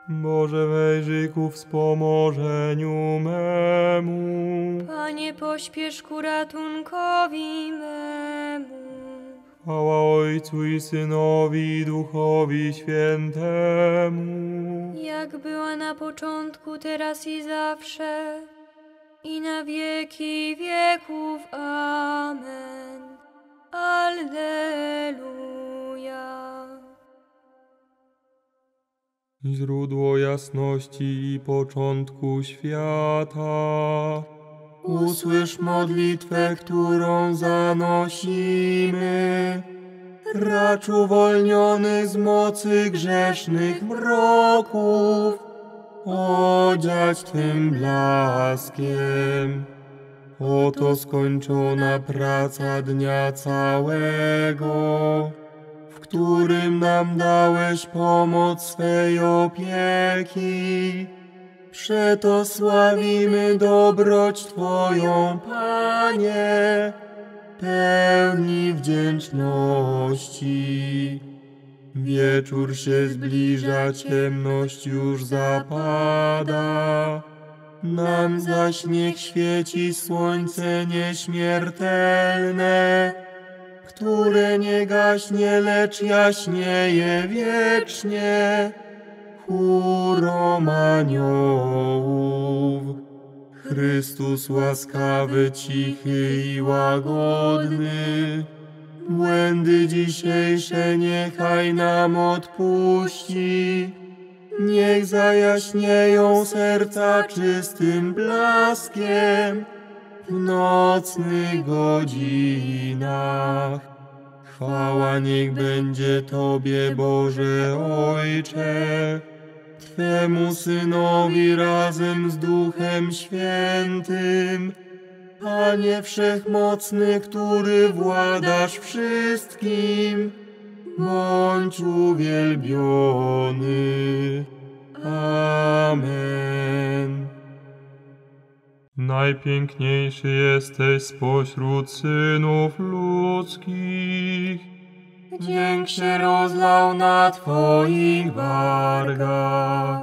Boże, wejrzyj ku wspomożeniu memu. Panie, pośpiesz ku ratunkowi memu. Chwała Ojcu i Synowi, i Duchowi Świętemu. Jak była na początku, teraz i zawsze, i na wieki wieków. Amen. Alleluja. Źródło jasności i początku świata. Usłysz modlitwę, którą zanosimy. Racz uwolniony z mocy grzesznych mroków, odziać Twym blaskiem. Oto skończona praca dnia całego, w którym nam dałeś pomoc swej opieki. Przeto sławimy dobroć Twoją, Panie, pełni wdzięczności. Wieczór się zbliża, ciemność już zapada. Nam zaś niech świeci słońce nieśmiertelne, które nie gaśnie, lecz jaśnieje wiecznie. Chórom aniołów. Chrystus łaskawy, cichy i łagodny, błędy dzisiejsze niechaj nam odpuści. Niech zajaśnieją serca czystym blaskiem w nocnych godzinach. Chwała niech będzie Tobie, Boże Ojcze, Twemu Synowi razem z Duchem Świętym, Panie Wszechmocny, który władasz wszystkim, bądź uwielbiony. Amen. Najpiękniejszy jesteś spośród synów ludzkich. Dzięk się rozlał na Twoich wargach.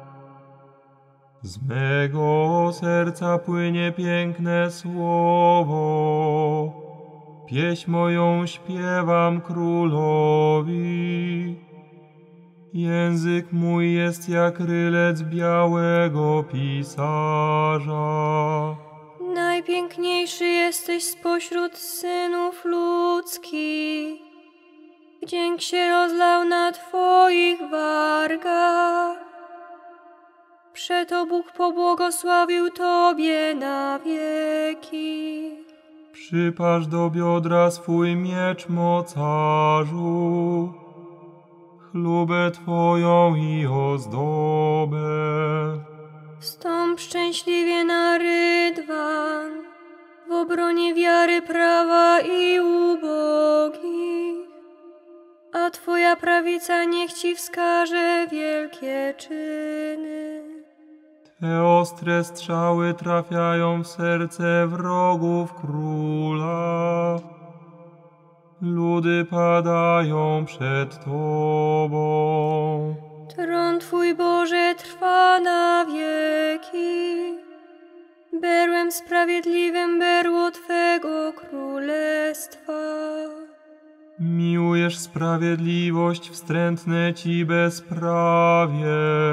Z mego serca płynie piękne słowo. Pieśń moją śpiewam Królowi. Język mój jest jak rylec białego pisarza. Najpiękniejszy jesteś spośród synów ludzkich. Dzięk się rozlał na Twoich wargach. Przeto Bóg pobłogosławił Tobie na wieki. Przypasz do biodra swój miecz, mocarzu, chlubę Twoją i ozdobę. Wstąp szczęśliwie na rydwan, w obronie wiary, prawa i ubogich, a Twoja prawica niech Ci wskaże wielkie czyny. Te ostre strzały trafiają w serce wrogów króla. Ludy padają przed Tobą. Tron Twój, Boże, trwa na wieki. Berłem sprawiedliwym berło Twego królestwa. Miłujesz sprawiedliwość, wstrętne Ci bezprawie.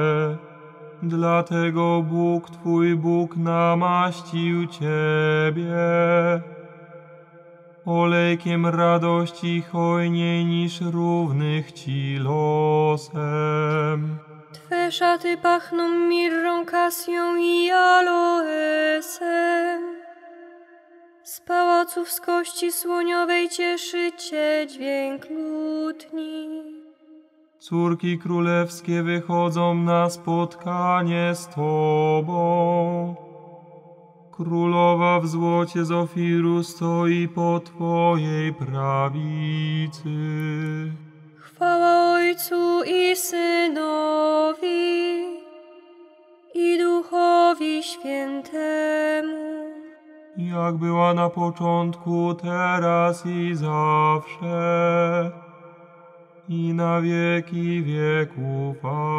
Dlatego Bóg Twój Bóg namaścił Ciebie olejkiem radości hojniej niż równych Ci losem. Twe szaty pachną mirrą, kasją i aloesem. Z pałaców z kości słoniowej cieszy Cię dźwięk lutni. Córki królewskie wychodzą na spotkanie z Tobą. Królowa w złocie z Ofiru stoi po Twojej prawicy. Chwała Ojcu i Synowi, i Duchowi Świętemu. Jak była na początku, teraz i zawsze, i na wieki wieków.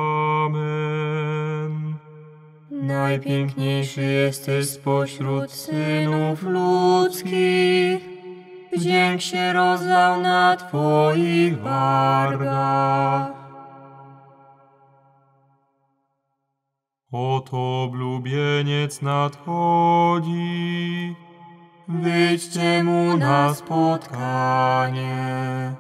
Amen. Najpiękniejszy jesteś spośród synów ludzkich, wdzięk się rozlał na Twoich wargach. Oto oblubieniec nadchodzi, wyjdźcie mu na spotkanie.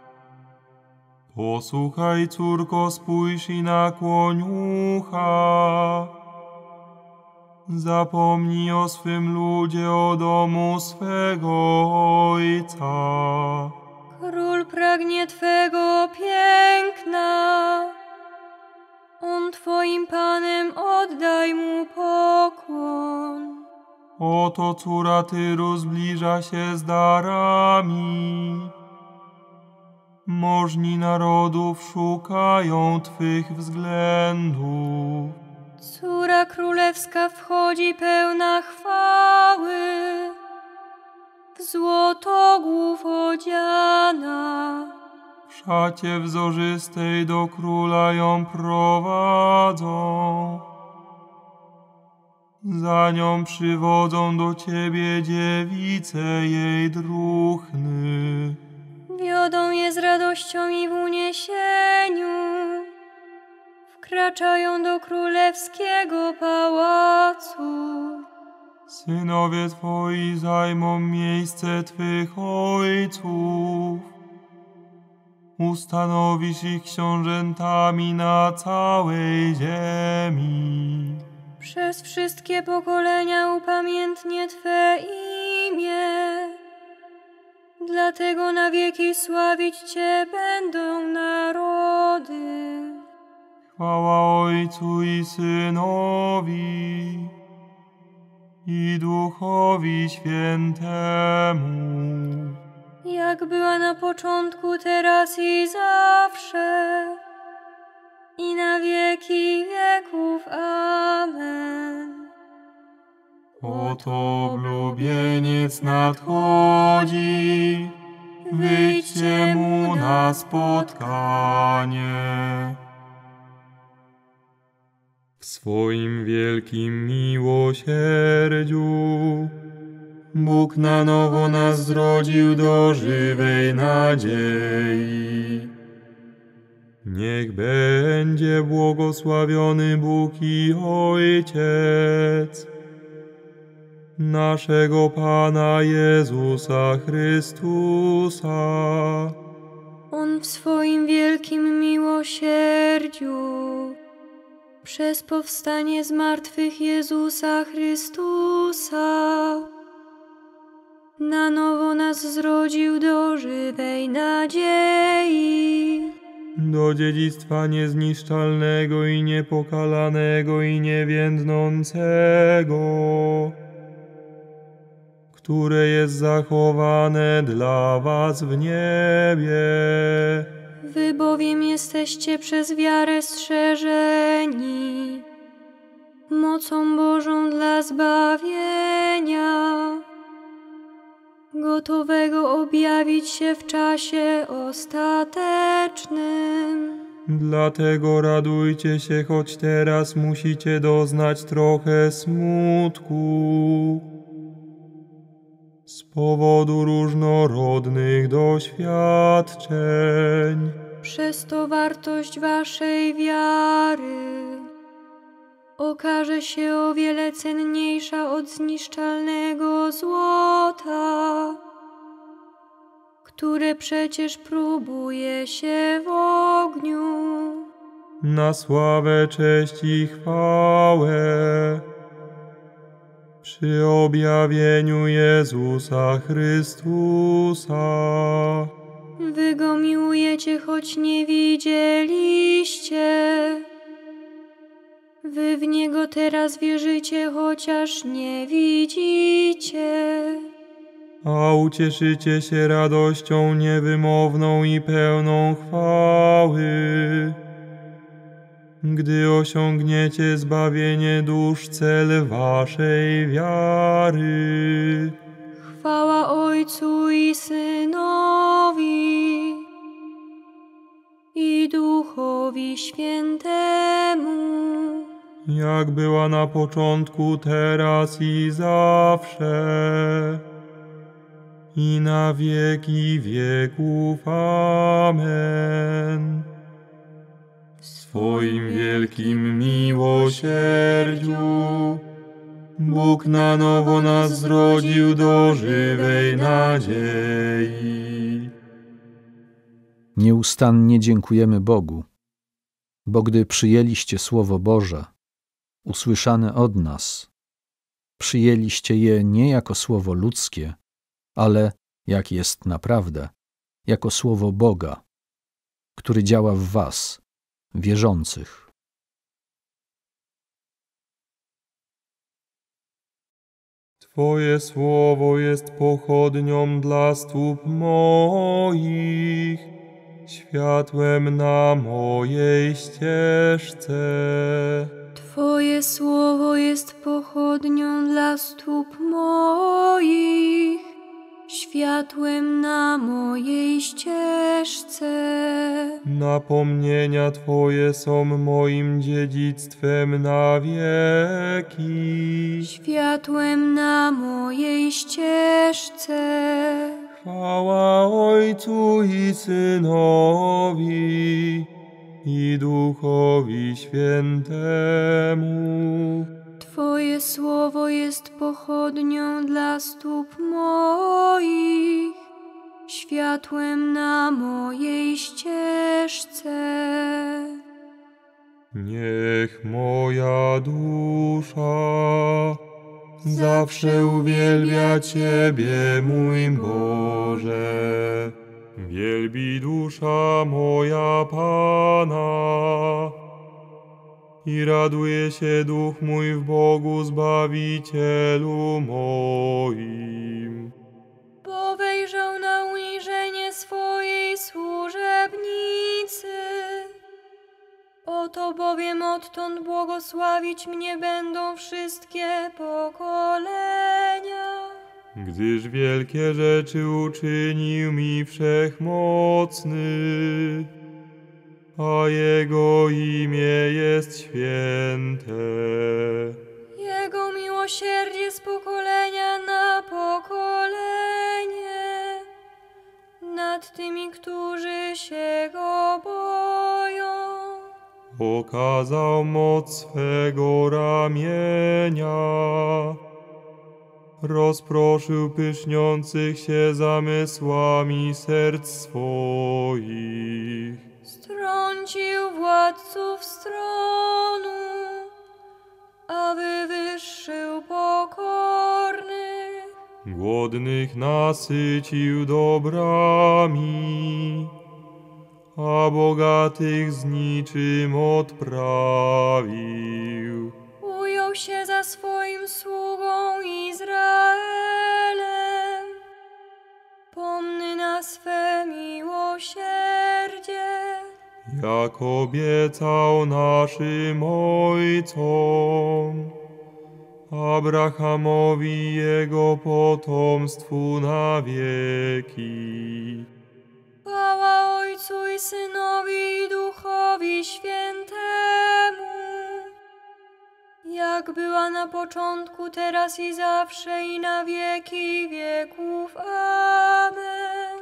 Posłuchaj, córko, spójrz i nakłoń ucha. Zapomnij o swym ludzie, o domu swego ojca. Król pragnie Twego piękna, on Twoim Panem, oddaj mu pokłon. Oto córa Tyru zbliża się z darami. Możni narodów szukają Twych względów. Córa królewska wchodzi pełna chwały, w złotogłów odziana. W szacie wzorzystej do króla ją prowadzą. Za nią przywodzą do Ciebie dziewice jej druhny. Wiodą je z radością i w uniesieniu, wkraczają do królewskiego pałacu. Synowie Twoi zajmą miejsce Twych ojców. Ustanowisz ich książętami na całej ziemi. Przez wszystkie pokolenia upamiętnie Twe imię. Dlatego na wieki sławić Cię będą narody. Chwała Ojcu i Synowi i Duchowi Świętemu. Jak była na początku, teraz i zawsze, i na wieki wieków. Amen. Oto oblubieniec nadchodzi, wyjdźcie mu na spotkanie. W swoim wielkim miłosierdziu Bóg na nowo nas zrodził do żywej nadziei. Niech będzie błogosławiony Bóg i Ojciec naszego Pana Jezusa Chrystusa. On w swoim wielkim miłosierdziu przez powstanie z martwych Jezusa Chrystusa na nowo nas zrodził do żywej nadziei. Do dziedzictwa niezniszczalnego i niepokalanego i niewiędnącego, które jest zachowane dla was w niebie. Wy bowiem jesteście przez wiarę strzeżeni mocą Bożą dla zbawienia, gotowego objawić się w czasie ostatecznym. Dlatego radujcie się, choć teraz musicie doznać trochę smutku z powodu różnorodnych doświadczeń. Przez to wartość waszej wiary okaże się o wiele cenniejsza od zniszczalnego złota, które przecież próbuje się w ogniu. Na sławę, cześć i chwałę przy objawieniu Jezusa Chrystusa. Wy Go miłujecie, choć nie widzieliście. Wy w Niego teraz wierzycie, chociaż nie widzicie. A ucieszycie się radością niewymowną i pełną chwały, gdy osiągniecie zbawienie dusz, cel waszej wiary. Chwała Ojcu i Synowi Duchowi Świętemu, jak była na początku, teraz i zawsze, i na wieki wieków. Amen. W swoim wielkim miłosierdziu Bóg na nowo nas zrodził do żywej nadziei. Nieustannie dziękujemy Bogu, bo gdy przyjęliście Słowo Boże, usłyszane od nas, przyjęliście je nie jako słowo ludzkie, ale, jak jest naprawdę, jako Słowo Boga, który działa w was, wierzących. Twoje słowo jest pochodnią dla stóp moich, światłem na mojej ścieżce. Twoje słowo jest pochodnią dla stóp moich, światłem na mojej ścieżce. Napomnienia Twoje są moim dziedzictwem na wieki. Światłem na mojej ścieżce. Chwała Ojcu i Synowi i Duchowi Świętemu. Twoje słowo jest pochodnią dla stóp moich, światłem na mojej ścieżce. Niech moja dusza zawsze uwielbia Ciebie, mój Boże. Wielbi dusza moja Pana i raduje się duch mój w Bogu Zbawicielu moim. Bo wejrzał na uniżenie swojej służebnicy. Oto bowiem odtąd błogosławić mnie będą wszystkie pokolenia. Gdyż wielkie rzeczy uczynił mi Wszechmocny, a Jego imię jest święte. Jego miłosierdzie z pokolenia na pokolenie nad tymi, którzy się Go boją. Okazał moc swego ramienia, rozproszył pyszniących się zamysłami serc swoich. Strącił władców stronu, a wywyższył pokornych. Głodnych nasycił dobrami, a bogatych z niczym odprawił. Ujął się za swoim sługą Izraelem, pomny na swe miłosierdzie. Jak obiecał naszym ojcom, Abrahamowi i jego potomstwu na wieki. Chwała Ojcu i Synowi i Duchowi Świętemu, jak była na początku, teraz i zawsze, i na wieki wieków. Amen.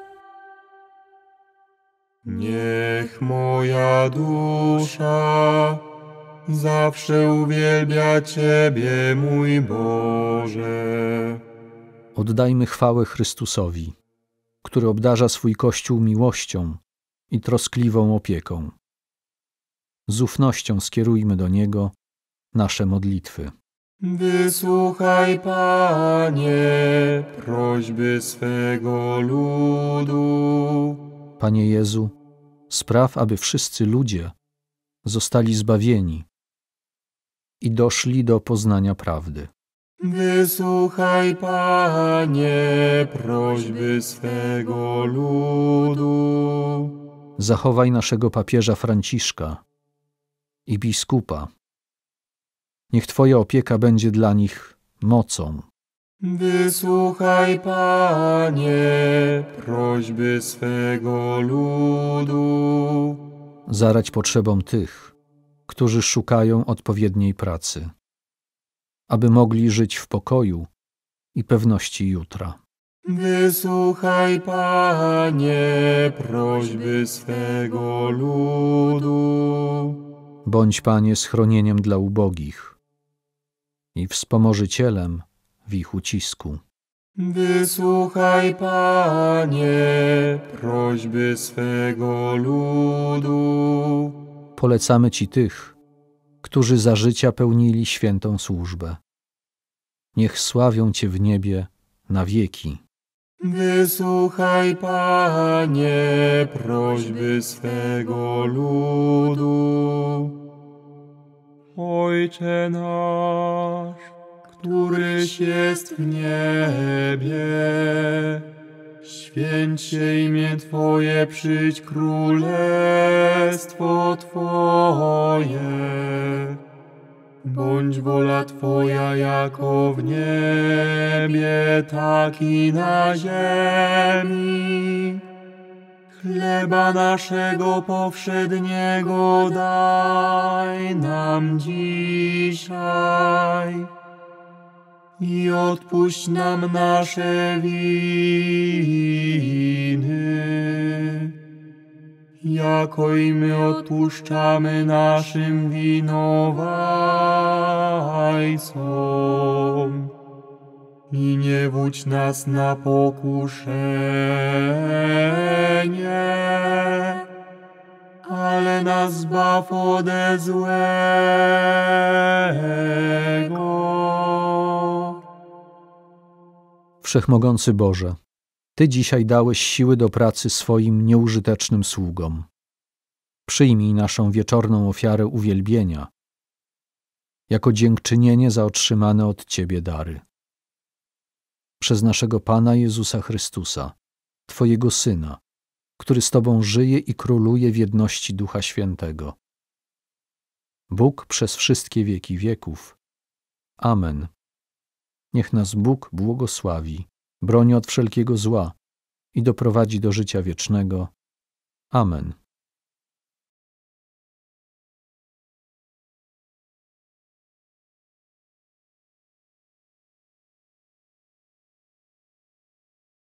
Niech moja dusza zawsze uwielbia Ciebie, mój Boże. Oddajmy chwałę Chrystusowi, który obdarza swój Kościół miłością i troskliwą opieką. Z ufnością skierujmy do Niego nasze modlitwy. Wysłuchaj, Panie, prośby swego ludu. Panie Jezu, spraw, aby wszyscy ludzie zostali zbawieni i doszli do poznania prawdy. Wysłuchaj, Panie, prośby swego ludu. Zachowaj naszego papieża Franciszka i biskupa. Niech Twoja opieka będzie dla nich mocą. Wysłuchaj, Panie, prośby swego ludu. zaradź potrzebom tych, którzy szukają odpowiedniej pracy, aby mogli żyć w pokoju i pewności jutra. Wysłuchaj, Panie, prośby swego ludu. Bądź, Panie, schronieniem dla ubogich i wspomożycielem w ich ucisku. Wysłuchaj, Panie, prośby swego ludu. Polecamy Ci tych, którzy za życia pełnili świętą służbę. Niech sławią Cię w niebie na wieki. Wysłuchaj, Panie, prośby swego ludu. Ojcze nasz, któryś jest w niebie, święć się imię Twoje, przyjdź królestwo Twoje. Bądź wola Twoja jako w niebie, tak i na ziemi. Chleba naszego powszedniego daj nam dzisiaj i odpuść nam nasze winy, jako i my odpuszczamy naszym winowajcom. I nie wódź nas na pokuszenie, ale nas zbaw ode złego. Wszechmogący Boże, Ty dzisiaj dałeś siły do pracy swoim nieużytecznym sługom. Przyjmij naszą wieczorną ofiarę uwielbienia jako dziękczynienie za otrzymane od Ciebie dary. Przez naszego Pana Jezusa Chrystusa, Twojego Syna, który z Tobą żyje i króluje w jedności Ducha Świętego. Bóg przez wszystkie wieki wieków. Amen. Niech nas Bóg błogosławi, broni od wszelkiego zła i doprowadzi do życia wiecznego. Amen.